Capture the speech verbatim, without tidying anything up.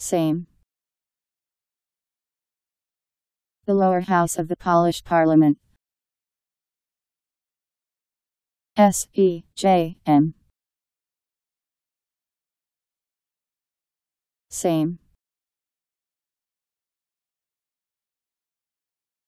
Sejm. The lower house of the Polish Parliament. S E J M. Sejm.